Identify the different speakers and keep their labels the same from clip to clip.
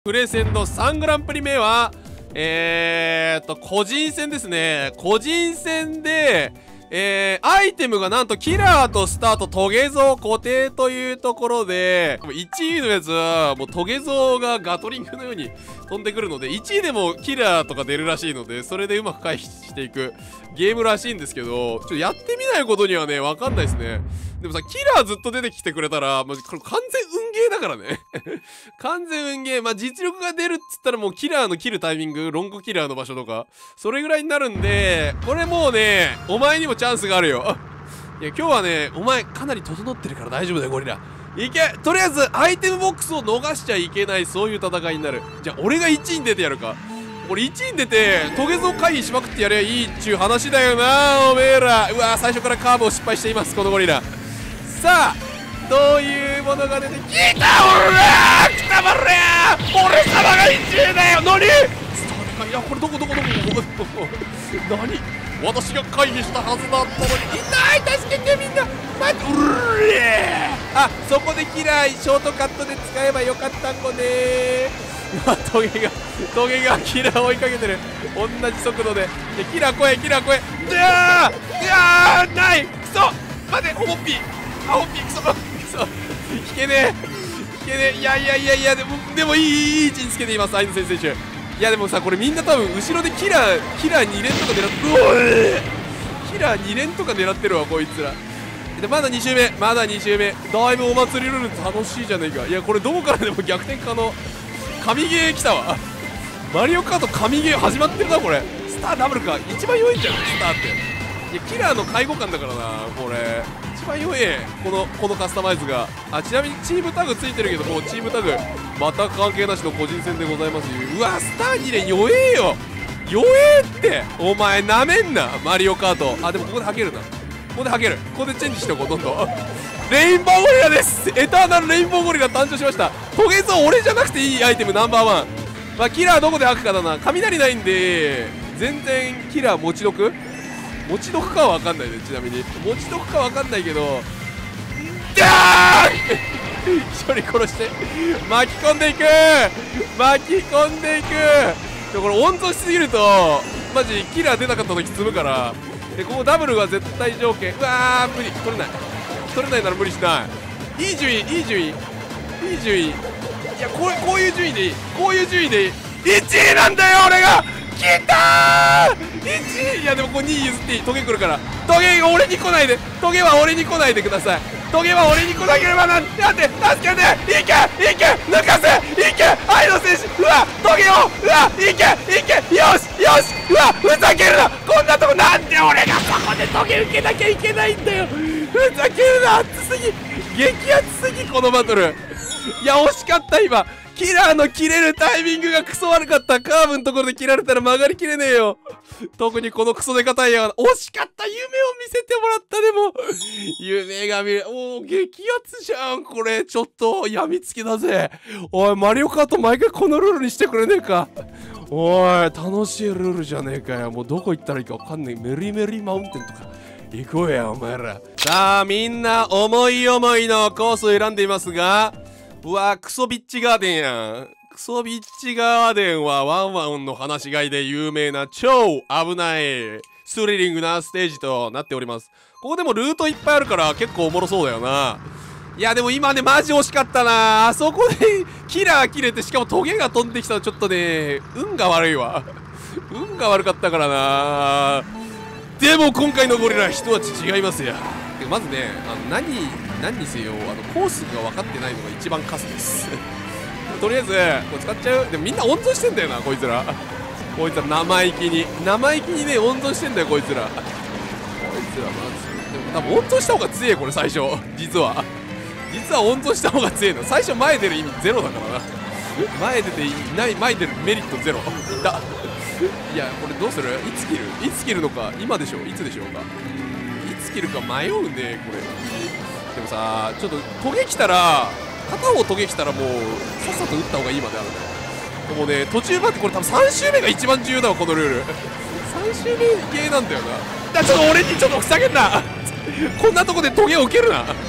Speaker 1: プレ戦の3グランプリ目は個人戦ですね。個人戦でアイテムがなんとキラーとスタートトゲゾウ固定というところで、1位のやつはもうトゲゾウがガトリングのように飛んでくるので、1位でもキラーとか出るらしいので、それでうまく回避していくゲームらしいんですけど、ちょっとやってみないことにはねわかんないですね。でもさ、キラーずっと出てきてくれたら、これ完全運ゲーだからね完全運ゲー。実力が出るっつったらもうキラーの切るタイミング、ロングキラーの場所とかそれぐらいになるんで、これもうねお前にもチャンスがあるよいや今日はねお前かなり整ってるから大丈夫だよゴリラ。いけ、とりあえずアイテムボックスを逃しちゃいけない、そういう戦いになる。じゃあ俺が1位に出てやるか。俺1位に出てトゲゾウ回避しまくってやればいいっちゅう話だよなおめえら。うわ最初からカーブを失敗していますこのゴリラ。さあどういうものが出てきた。おらーくたばれー、俺様が1位だよ。何スタートか。いやこれどこ何、私が回避したはずだったのに。痛い、助けてみんな。待って、あ、そこでキラーショートカットで使えばよかったんこねー。トゲがキラー追いかけてる。同じ速度で。キラー来い、キラー来い。うわーないクソ待て、ホモッピー、あ、ホッピークソ引けねえ。いやでもいい位置につけています相野選手。いやでもさ、これみんな多分後ろでキラー2連とか狙ってキラー2連とか狙ってるわこいつらで。まだ2周目だいぶお祭りルール楽しいじゃねえか。いやこれどこからでも逆転可能。神ゲー来たわマリオカート神ゲー始まってるなこれ。スターダブルか一番弱いんじゃないスターって。いやキラーの介護官だからなこれ一番弱いこのカスタマイズが。あ、ちなみにチームタグついてるけどもうチームタグまた関係なしの個人戦でございます。うわスター2連弱えよ、弱えってお前なめんなマリオカート。あでもここではけるな、ここでチェンジしておこうどんどんレインボーゴリラです。エターナルレインボーゴリラ誕生しました。トゲゾウ俺じゃなくていいアイテムナンバー1。キラーどこで吐くかだな。雷ないんで全然キラー持ち毒かは分かんないね。ちなみに持ち毒か分かんないけど一人殺して巻き込んでいくでこれ温存しすぎるとマジキラー出なかった時積むから。でここダブルは絶対条件。うわー無理、取れないなら無理しない。いい順位いやこういう順位でいい1位なんだよ俺がきたー1位。いやでもここ2位譲っていい。トゲ来るからトゲは俺に来ないでください。トゲは俺に来なければなんて助けていけ抜かせいけ愛の選手。うわトゲをうわいけよしうわふざけるなこんなとこ。なんで俺がそこでトゲ受けなきゃいけないんだよ。ふざけるな熱すぎ激アツすぎこのバトル。いや惜しかった今。キラーの切れるタイミングがクソ悪かった。カーブのところで切られたら曲がりきれねえよ。特にこのクソでかたいや惜しかった。夢を見せてもらった。でも夢が見れ激アツじゃんこれ。ちょっとやみつきだぜ。おいマリオカート毎回このルールにしてくれねえか。おい楽しいルールじゃねえかよ。もうどこ行ったらいいかわかんない。メリメリマウンテンとか行こうやお前ら。さあみんな思い思いのコースを選んでいますが、うわクソビッチガーデンやん。クソビッチガーデンはワンワンの放し飼いで有名な超危ないスリリングなステージとなっております。ここでもルートいっぱいあるから結構おもろそうだよな。いやでも今ねマジ惜しかったな。あそこでキラー切れてしかもトゲが飛んできたらちょっとね運が悪いわ運が悪かったからな。でも今回のゴリラ一味違いますよ。まずね何にせよコースが分かってないのが一番カスですとりあえずこれ使っちゃう。でもみんな温存してんだよなこいつら生意気にね温存してんだよこいつらまずでも多分温存した方が強えこれ最初。実は温存した方が強えの。最初前出る意味ゼロだからな前出るメリットゼロだいやこれどうする。いつ切るのか今でしょいつでしょうか。いつ切るか迷うねこれ。でもさちょっとトゲ来たら片方トゲ来たらもうさっさと打った方がいいまであるね。でもね途中までこれ多分3周目が一番重要だわこのルール3周目ゲーなんだよな。ちょっと俺にちょっとふざけんなこんなとこでトゲを受けるな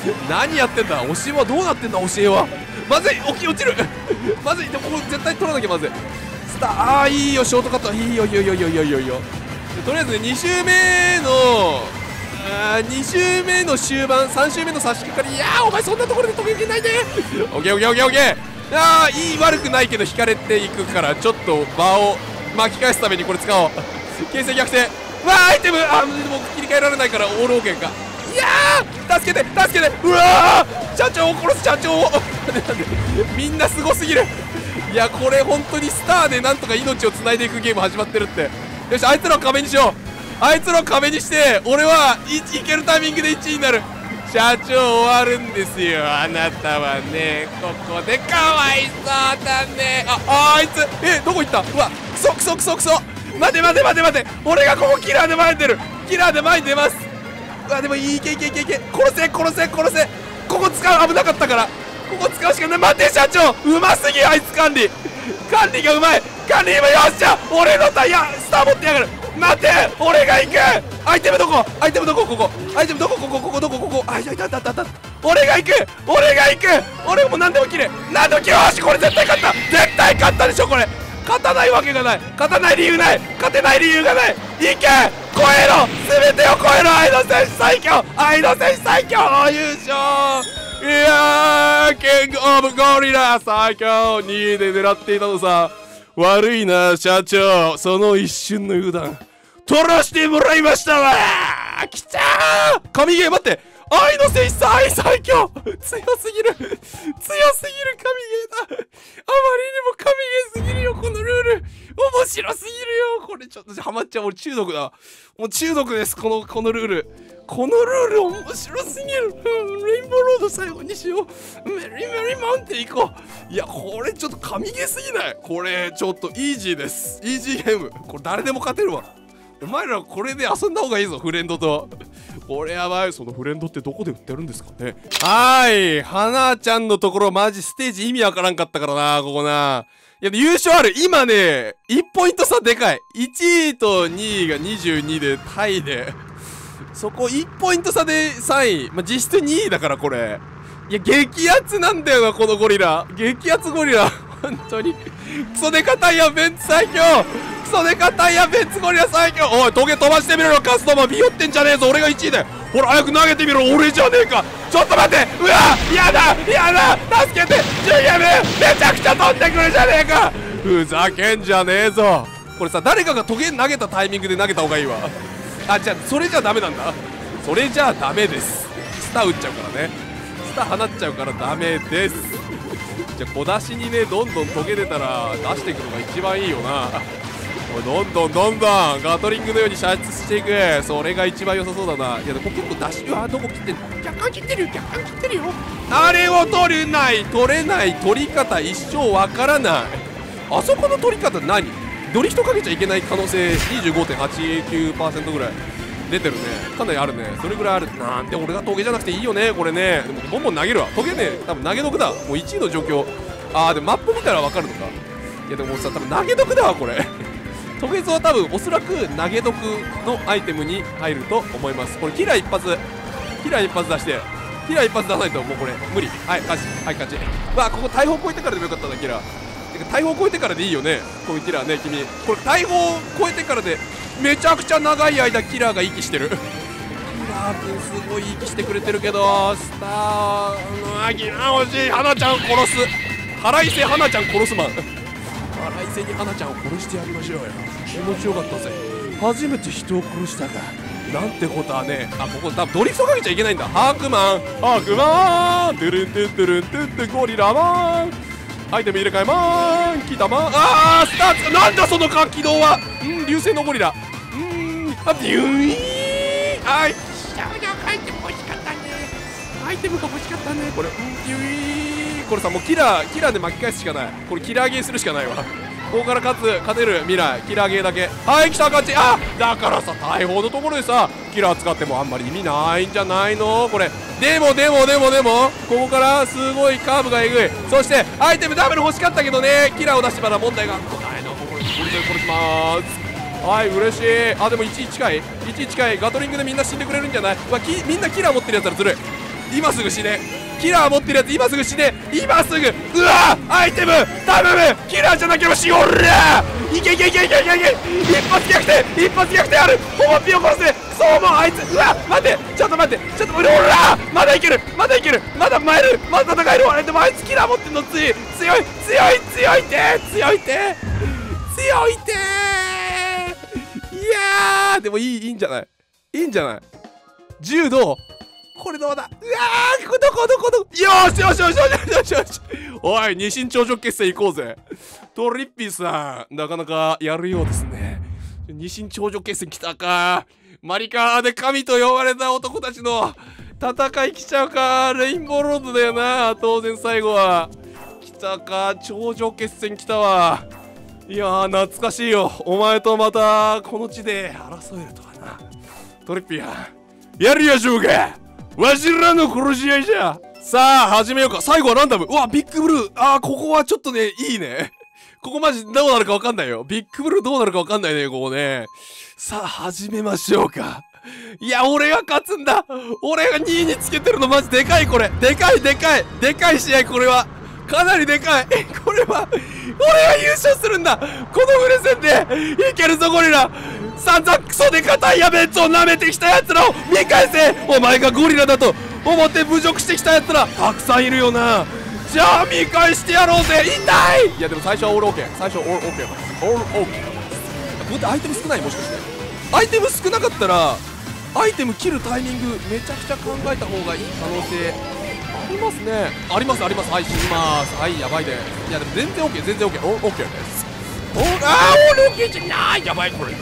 Speaker 1: 何やってんだ。教えはどうなってんだ。教えはまずい。落ちるまずい。でもここ絶対取らなきゃ。まずいスター。ああいいよ、ショートカット。いいよいいよいいよいいよいいよいいよ。とりあえずね、2周目の2周目の終盤、3周目の差し掛かり。いやー、お前そんなところで止めきれないで。オッケーオッケーオッケーオッケー。あー、いい、悪くないけど引かれていくから、ちょっと場を巻き返すためにこれ使おう。形勢逆転。わー、アイテム。あー、もう切り替えられないからオールオーケーか。いやー、助けて助けて。うわー、社長を殺す。社長をみんなすごすぎる。いや、これ本当にスターでなんとか命をつないでいくゲーム始まってるって。よし、あいつらを壁にしよう。あいつらを壁にして、俺はいけるタイミングで1位になる。社長終わるんですよ。あなたはね、ここでかわいそうだね。あいつどこ行った。うわ、クソクソクソクソ。待て待て待て待て。俺がここキラーで前に出る。キラーで前に出ます。うわ、でもいけいけいけいけ。殺せ殺せ殺せ。ここ使う。危なかったからここ使うしかない。待て社長、うますぎ。あいつ管理がうまい。管理今、よっしゃ。俺のタイヤスター持ってやがる。待て、俺が行く。アイテムどこ。アイテムどこ。ここアイテムどこ。ここここどこ。ここ。あ、いたいたいたいた。俺が行く。俺が行く。俺もう何でも切れ。何でも切れ。よし、これ絶対勝った。絶対勝ったでしょ。これ勝たないわけがない。勝たない理由ない。勝てない理由がない。いけ、超えろ。全てを超えろ。愛の戦士最強。愛の戦士最強優勝。いやー、キングオブゴリラ最強。2位で狙っていたのさ。悪いな社長、その一瞬の油断取らしてもらいましたわー。きたー。神ゲー。待って、愛の戦士最強。強すぎる強すぎる神ゲーだ。あまりにも神ゲーすぎるよ、このルール。面白すぎるよ。これちょっとハマっちゃう。俺中毒だ。もう中毒です。このルール。このルール面白すぎる。レインボーロード最後にしよう。メリメリマウンテン行こう。いや、これちょっと神ゲーすぎない。これちょっとイージーです。イージーゲーム。これ誰でも勝てるわ。お前らこれで遊んだ方がいいぞ、フレンドと。これやばい。そのフレンドってどこで売ってるんですかね。はい、花ちゃんのところマジステージ意味わからんかったからな、ここな。いや、優勝ある。今ね、1ポイント差でかい。1位と2位が22でタイで、そこ1ポイント差で3位。まあ、実質2位だからこれ。いや、激アツなんだよな、このゴリラ。激アツゴリラ。本当に。クソデカタイヤベンツ最強。クソデカタイヤベンツゴリラ最強。おい、トゲ飛ばしてみろよ、カスタマー。ビヨってんじゃねえぞ。俺が1位だよ。ほら、早く投げてみろ。俺じゃねえか。ちょっと待って。うわ、やだやだ。助けて。GM めちゃくちゃ飛んでくるじゃねえか。ふざけんじゃねえぞ。これさ、誰かがトゲ投げたタイミングで投げた方がいいわ。あ、じゃあそれじゃダメなんだ。それじゃあダメです。スター打っちゃうからね。スター放っちゃうからダメです。じゃあ小出しにね、どんどんトゲ出たら出していくのが一番いいよな。どんどんどんどんガトリングのように射出していく。それが一番良さそうだな。いやでも結構出し、うわ、どこ切ってんの。若干切ってるよ、若干切ってるよ。あれを取れない、取れない、取り方一生わからない。あそこの取り方何。ドリフトかけちゃいけない可能性 25.89% ぐらい出てるね。かなりあるね。それぐらいある。なんで俺がトゲじゃなくていいよね、これね。でもボンボン投げるわ。トゲね、多分投げ毒だ。もう1位の状況。あー、でもマップ見たらわかるのか。いやでもさ、多分投げ毒だわ、これ。トゲゾは多分おそらく投げ毒のアイテムに入ると思います。これキラー一発。キラー一発出して。キラー一発出さないともうこれ無理。はい、勝ち。はい、勝ち。わあ、ここ大砲越えてからでもよかったな、キラー。大砲越えてからでいいよね、こういうキラーね。君これ大砲越えてからでめちゃくちゃ長い間キラーが息してる。キラー君すごい息してくれてるけど、スターのギラー欲しい。花ちゃん殺す。腹いせ花ちゃん殺すマン。腹いせに花ちゃんを殺してやりましょうよ。気持ちよかったぜ。初めて人を殺したかなんてことはね。あ、ここ多分ドリフトかけちゃいけないんだ。ハークマンハークマントゥルントゥントゥルントゥントゥゴリラマン。アイテム入れ替えまーん。来たまーん。あー、スターツ。なんだその起動は。流星のゴリラ。あ、ビューイーン。はい。アイテム欲しかったね。アイテムが欲しかったね。これ、ビューイーン。これさ、もうキラーで巻き返すしかない。これキラーゲーするしかないわ。ここから勝てる未来、キラーゲーだけ。はい、来た勝ち。あ、だからさ、大砲のところでさ、キラー使ってもあんまり意味ないんじゃないのこれ。でもここからすごいカーブがえぐい。そしてアイテムダブル欲しかったけどね、キラーを出してまだ問題が来ないの。ここに殺しまーす。はい、嬉しい。あ、でも1位近いガトリングでみんな死んでくれるんじゃない。みんなキラー持ってるやつらずるい。 今すぐ死ね。キラー持ってるやつ今すぐ死ね。今すぐ。うわアイテム頼む。キラーじゃなければ死おらいけいけいけいけいけいけ。一発逆転一発逆転ある。ホモピを殺せ。そうもうあいつ。うわ待ってちょっと待ってちょっとおらまだいけるまだいけるまだ前るまだ戦える。あれでもあいつキラー持ってんの強い強い強い強いて強いて強いていやーでもいいんじゃないいいんじゃない。柔道これどうだ。うわーどこよーしよしよしよしよしよし。おい二神頂上決戦行こうぜ。トリッピーさんなかなかやるようですね。二神頂上決戦来たか。マリカーで神と呼ばれた男たちの戦い来ちゃうか。レインボーロードだよな当然最後は。来たか頂上決戦来たわ。いやー懐かしいよ。お前とまたこの地で争えるとはな。トリッピーやりやしょうか。わしらの殺し合いじゃ。さあ始めようか。最後はランダム。うわビッグブルー。ここはちょっとねいいね。ここマジどうなるかわかんないよ。ビッグブルーどうなるかわかんないねここね。さあ始めましょうか。いや俺が勝つんだ。俺が2位につけてるのマジでかい。これでかいでかいでかい試合。これはかなりでかい。これは俺が優勝するんだ。このフル戦でいけるぞゴリラ。散々クソで硬いやべえつを舐めてきたやつらを見返せ。お前がゴリラだと思って侮辱してきたやつらたくさんいるよな。じゃあ見返してやろうぜ。痛い。いやでも最初はオールオッケー。最初はオールオッケー。オールオッケー。これってアイテム少ない。もしかしてアイテム少なかったらアイテム切るタイミングめちゃくちゃ考えた方がいい可能性ありますね。ありますあります。はい死にます。はいやばいです。いやでも全然オッケー全然オッケー。オールオッケーです。オールオッケーじゃない。やばいこれ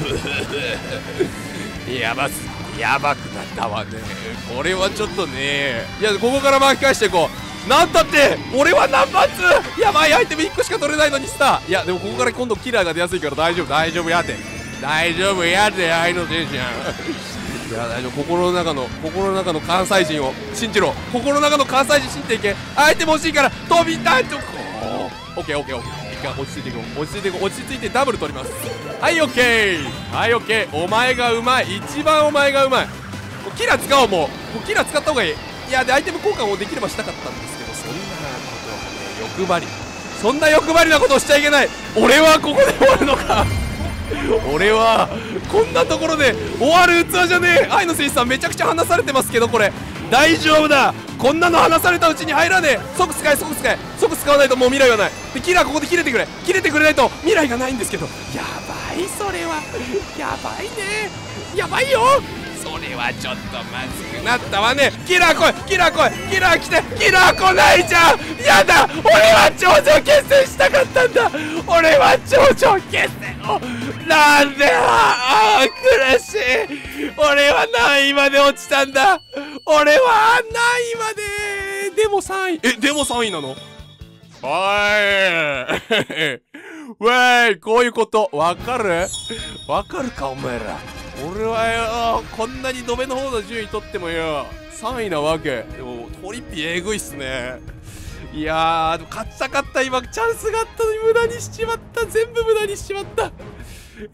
Speaker 1: やばくなったわね。これはちょっとね。いやここから巻き返していこう。なんたって俺はナンバー2。やばいアイテム1個しか取れないのにさ。いやでもここから今度キラーが出やすいから大丈夫大丈夫やで大丈夫やで。あいの選手やん。いや大丈夫。心の中の関西人を信じろ。心の中の関西人信じていけ。アイテム欲しいから飛びたいとこう。オッケーオッケーオッケー。一回落ち着いていこう。落ち着いていこう。落ち着いてダブル取ります。はいオッケーはいオッケー。お前がうまい。一番お前がうまい。キラー使おう。もうキラー使った方がいい。いやでアイテム交換をできればしたかったんですけどそんなことはね欲張り。そんな欲張りなことをしちゃいけない。俺はここで終わるのか。俺はこんなところで終わる器じゃねえ。愛の選手さんめちゃくちゃ離されてますけどこれ大丈夫だ。こんなの離されたうちに入らねえ。即使え即使え即使わないともう未来はない。でキラーここで切れてくれ。切れてくれないと未来がないんですけど。やばいそれはやばいね。やばいよそれはちょっとまずくなったわね。キラー来いキラー来いキラー来て。キラー来ないじゃん。やだ俺は頂上決戦したかったんだ。俺は頂上決戦をなんで苦しい。俺は何位まで落ちたんだ。俺は何位まで。でも3位。でも3位なの。おいウェイこういうことわかるわかるかお前ら。俺はよこんなにドベの方の順位取ってもよ3位なわけ。でもトリッピえぐいっすね。いやーでも勝った今チャンスがあったのに無駄にしちまった。全部無駄にしちまった。いやー悔しい。このルール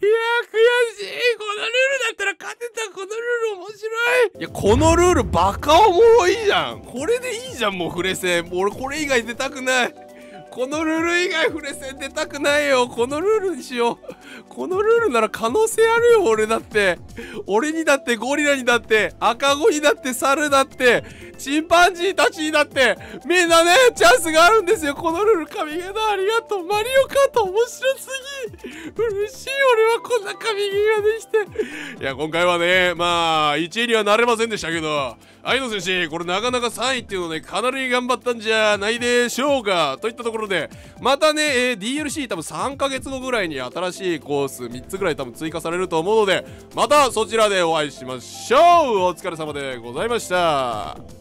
Speaker 1: だったら勝てた。このルール面白い。いやこのルールバカおもろいじゃん。これでいいじゃんもうフレセン。もう俺これ以外出たくない。このルール以外フレセン出たくないよ。このルールにしよう。このルールなら可能性あるよ。俺だって俺にだってゴリラにだって赤子にだって猿だってチンパンジーたちにだってみんなねチャンスがあるんですよ。このルール神ゲーだ。ありがとう。マリオカート面白すぎ。嬉しい。俺はこんな神ゲーができて。いや今回はねまあ1位にはなれませんでしたけど愛の選手これなかなか3位っていうのねかなり頑張ったんじゃないでしょうか。といったところでまたね、DLC 多分3ヶ月後ぐらいに新しいコース3つぐらい多分追加されると思うのでまたそちらでお会いしましょう。お疲れ様でございました。